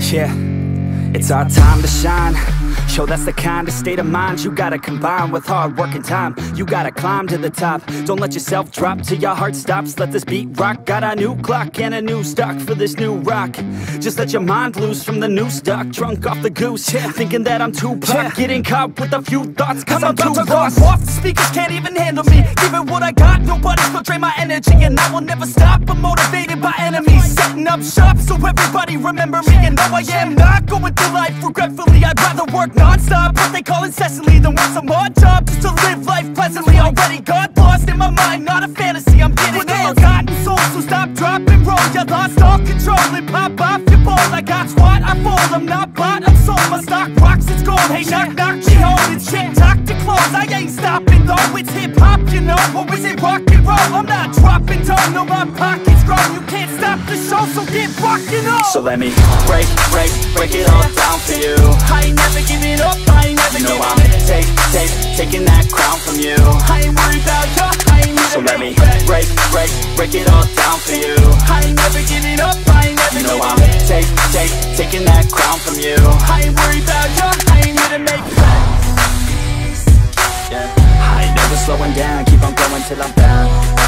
Yeah, it's our time to shine. Yo, that's the kind of state of mind you gotta combine with hard work and time. You gotta climb to the top. Don't let yourself drop till your heart stops. Let this beat rock. Got a new clock and a new stock for this new rock. Just let your mind loose from the new stock. Drunk off the goose, yeah. Thinking that I'm too pop. Getting caught with a few thoughts cause I'm too lost. Off, the speakers can't even handle me. Give it what I got, nobody's gonna drain my energy. And I will never stop, I'm motivated by enemies. Setting up shop so everybody remember me. And no, I am not going through life regretfully. I'd rather work non-stop, what they call incessantly, than work some odd job just to live life pleasantly. Already got lost in my mind, not a fantasy, I'm getting with a forgotten soul. So stop, drop, and roll. You lost all control and pop off your ball. I got squat, I fold, I'm not bought, I'm sold. My stock rocks, it's gold. Hey, knock, knock, me home. It's shit, talk to close. I ain't stopping though, it's hip-hop, you know. Or is it rock and roll? I'm not dropping down, no, my pocket's grown. You can't stop the show, so get rockin' on. So let me break it all down for you. I ain't never giving up, I ain't never giving up. Taking that crown from you. I ain't worried about you, I ain't never. So let me break it all down for you. I ain't never giving up, I ain't never giving up. Taking that crown from you. I ain't worried about you, I ain't here to make friends. Yeah. I ain't never slowing down, keep on going till I'm down.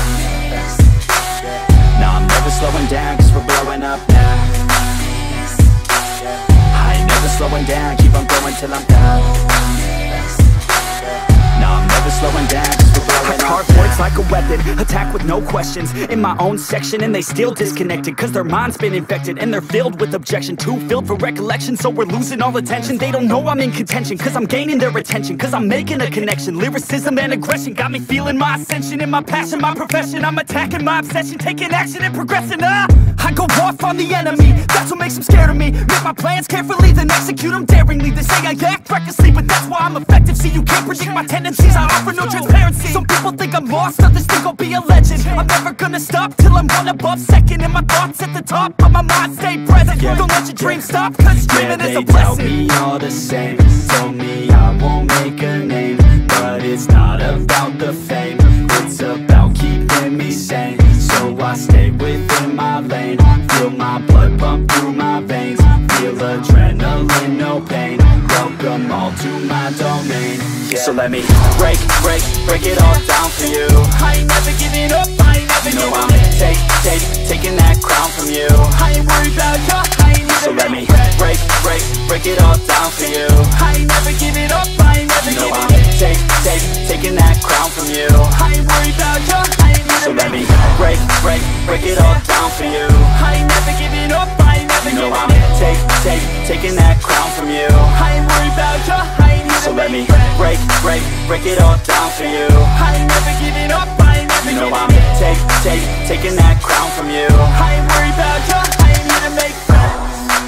No, I'm never slowing down cause we're blowing up now. I ain't never slowing down, keep on going till I'm down. No, I'm never slowing down cause we're blowing up. Hard words like a weapon, attack with no questions. In my own section and they still disconnected cause their mind's been infected and they're filled with objection. Too filled for recollection so we're losing all attention. They don't know I'm in contention cause I'm gaining their attention. Cause I'm making a connection. Lyricism and aggression got me feeling my ascension. In my passion, my profession, I'm attacking my obsession. Taking action and progressing. I go off on the enemy, that's what makes them scared of me. Make my plans carefully, then execute them daringly. They say I act recklessly, but that's why I'm effective. See, you can't predict my tendencies, I offer no transparency. Some people think I'm lost, others think I'll be a legend. I'm never gonna stop till I'm one above second. And my thoughts at the top, but my mind stay present. Don't let your dreams stop, cause dreaming is a blessing. They tell me all the same, told me I won't make a name. But it's not about the fame, it's about keeping me sane. So I stay within my lane, feel my blood pump through my veins. Feel adrenaline, no pain, welcome all to my domain. Yeah. So let me break it all down for you. I ain't never giving up, I ain't never giving up. Taking that crown from you. I ain't worried about you, I ain't never. So let me break it all down for you. I ain't never giving up, I ain't never giving up. Taking that crown from you. I ain't worried about you, I ain't never. So let me break it all down for you. I ain't never giving up, I ain't never giving up. Taking that crown from you. I ain't worried about you, I ain't never. So let me break it all down for you. I ain't never giving up, I ain't never giving up. Taking that crown from you. I ain't worried about you, I ain't here to make friends.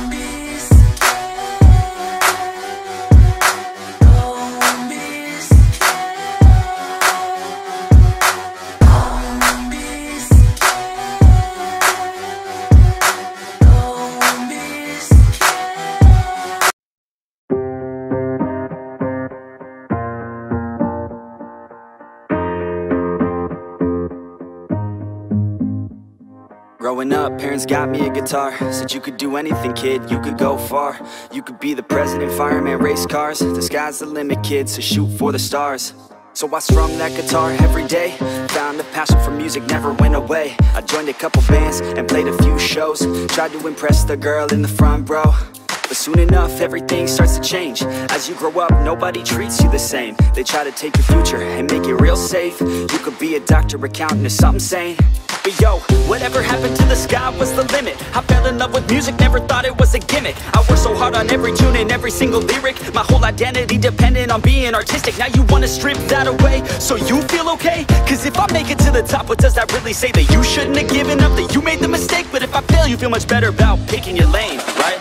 Growing up, parents got me a guitar. Said you could do anything, kid, you could go far. You could be the president, fireman, race cars. The sky's the limit, kid, so shoot for the stars. So I strummed that guitar every day. Found a passion for music, never went away. I joined a couple bands and played a few shows. Tried to impress the girl in the front row. But soon enough, everything starts to change. As you grow up, nobody treats you the same. They try to take your future and make it real safe. You could be a doctor, accountant, or something sane. But yo, whatever happened to the sky was the limit. I fell in love with music, never thought it was a gimmick. I worked so hard on every tune and every single lyric. My whole identity depended on being artistic. Now you wanna strip that away, so you feel okay? Cause if I make it to the top, what does that really say? That you shouldn't have given up, that you made the mistake? But if I fail, you feel much better about picking your lane, right?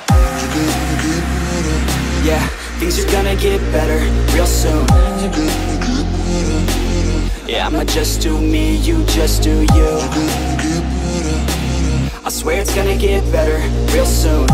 Yeah, things are gonna get better real soon. Yeah, I'ma just do me, you just do you. I swear it's gonna get better real soon.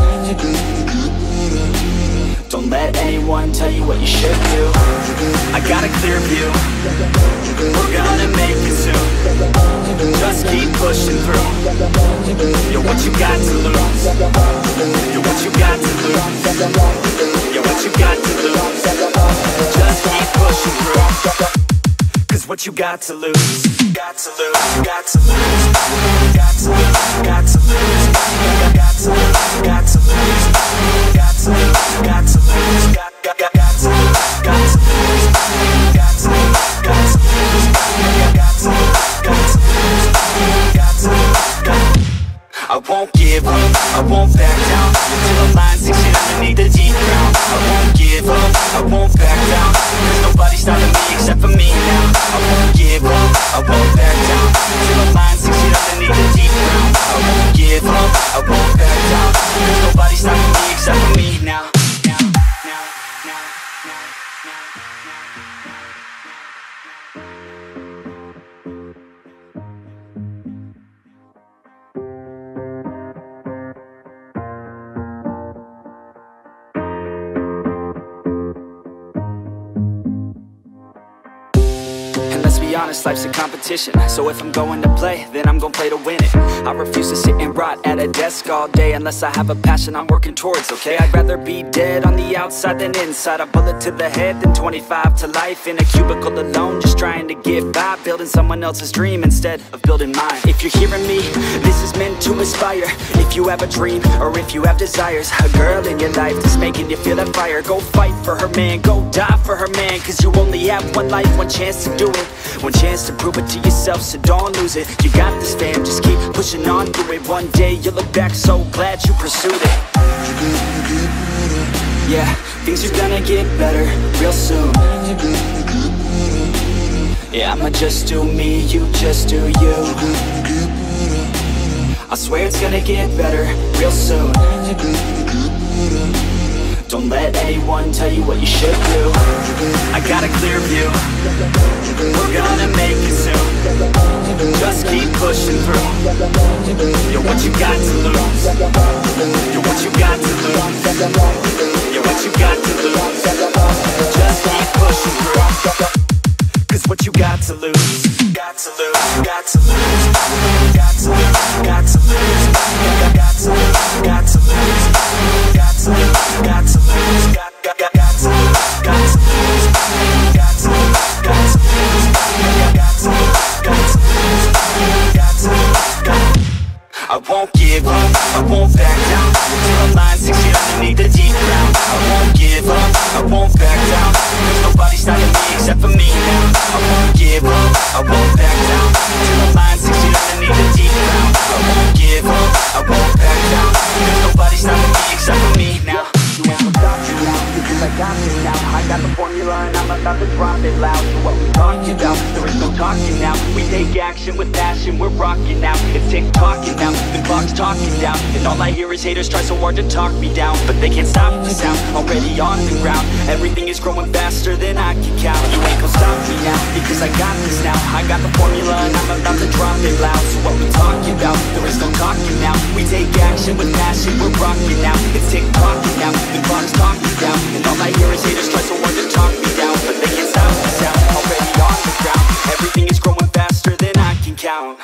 Don't let anyone tell you what you should do. I got a clear view, we're gonna make it soon. Just keep pushing through. Yo, what you got to lose? Yo, what you got to lose? Yo, what you got to lose? Just keep pushing through. Cause what you got to lose? Got to lose, got to lose. Got to lose, got to lose. Got to lose, got to lose. Got to lose, got to lose. Got to lose, got to lose. Got to lose, got to lose. Got to lose, got to lose. Got to lose. I won't give up, I won't back down till the line 6 feet underneath the deep ground. I won't give up, I won't back down. There's nobody stopping me except for me now. I won't give up, I won't back down till the line 6 feet underneath the deep ground. I won't give up, I won't back down. There's nobody stopping me except for me now. Be honest, life's a competition. So if I'm going to play, then I'm gonna play to win it. I refuse to sit and rot at a desk all day unless I have a passion I'm working towards, okay? I'd rather be dead on the outside than inside. A bullet to the head than 25 to life in a cubicle alone, just trying to get by, building someone else's dream instead of building mine. If you're hearing me, this is meant to inspire. If you have a dream, or if you have desires, a girl in your life that's making you feel that fire, go fight for her man, go die for her man. Cause you only have one life, one chance to do it, one chance to prove it to yourself, so don't lose it. You got this fam, just keep pushing on through it. One day you'll look back so glad you pursued it. Yeah, things are gonna get better real soon. Yeah, I'ma just do me, you just do you. I swear it's gonna get better real soon. Don't let anyone tell you what you should do. I got a clear view, we're gonna make it soon. Just keep pushing through. Yo, what you got to lose? Yo, what you got to lose? Yo, what you got to lose? Just keep pushing through. Cause what you got to lose? Got to lose, got to lose. Got to lose, got to lose. Got to lose, got to lose. Got to lose, got to lose. Got to lose, got to lose. Got to lose, got to lose. Got to lose, got to lose. I won't give up, I won't back down till the line 6 feet underneath the deep ground. I won't give up, I won't back down. There's nobody stopping me except for me now. I won't give up, I won't back down till the line 6 feet underneath the deep ground. I won't give up, I won't back down. There's nobody stopping me except for me now. You ain't gonna stop me now, because I got this now. I got the formula and I'm about to drop it loud. So what we talking about? There is no talking now. We take action with passion, we're rocking now. It's tick-tocking now, the clock's talking down. And all I hear is haters try so hard to talk me down, but they can't stop the sound, already on the ground. Everything is growing faster than I can count. You ain't gonna stop me now, because I got this now. I got the formula and I'm about to drop it loud. So what we talking about? There is no talking now. We take action with passion, we're rocking now. It's tick-tocking now, the clock's talking down. And all I hear is haters try so hard to talk me down, but they can't stop the sound, already on the ground. Everything is growing faster than I can count.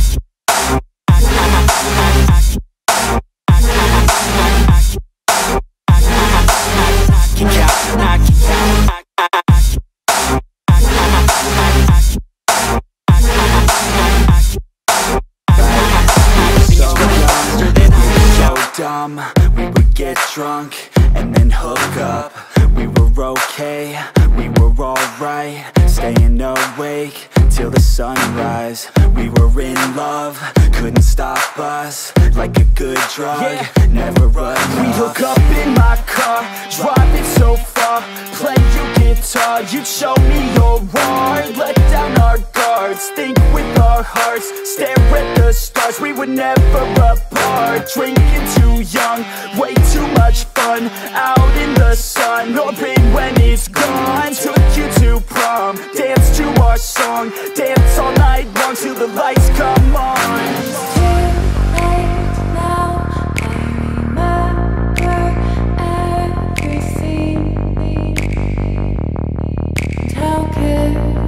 Dumb, we would get drunk and then hook up. We were okay, we were alright, staying awake till the sunrise. We were in love, couldn't stop us, like a good drug, never enough. We hook up in my car, driving so far, play your guitar, you'd show me your art, let down our guards, think with our hearts, stare at the stars, we were never apart, drinking too young, way too much fun, out in the sun, hoping when it's gone, took you to prom, dance to our song, dance all night long till the lights come on.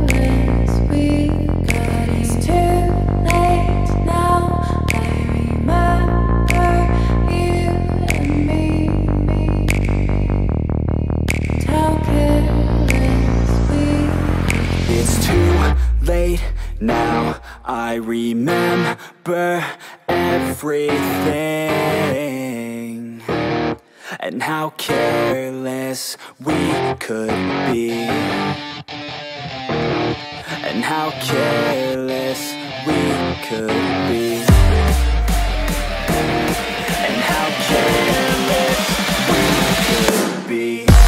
Careless we got, it's too late now. I remember now I remember everything, and how careless we could be, and how careless we could be, and how careless we could be.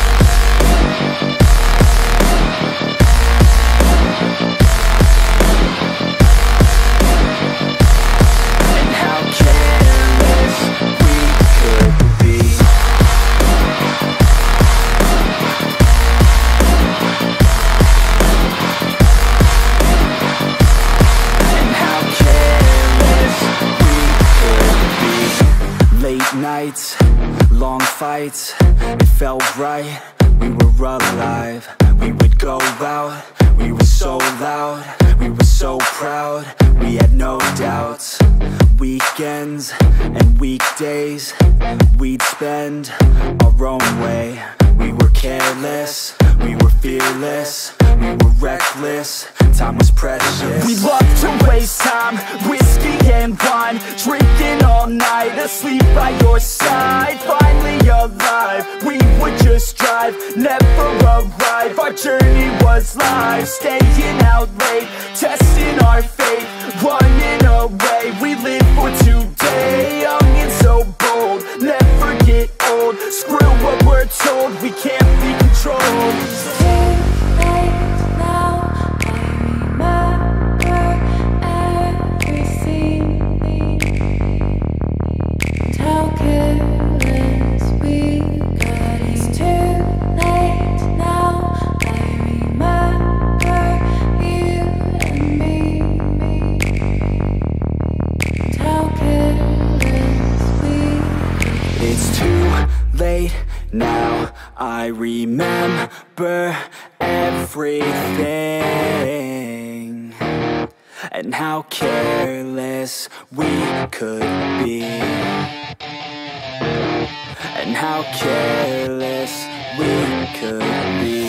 Nights, long fights, it felt right, we were alive. We would go out, we were so loud, we were so proud, we had no doubts. Weekends and weekdays, we'd spend our own way. We were careless, we were fearless, we were reckless, time was precious. We loved to waste time, whiskey and wine, drinking all night, asleep by your side. Finally alive, we would just drive, never arrive. Our journey was live, staying out late, testing our fate, running away. We live for today, young and so bold, never get old. Screw what we're told, we can't be controlled. Now I remember everything, and how careless we could be, and how careless we could be.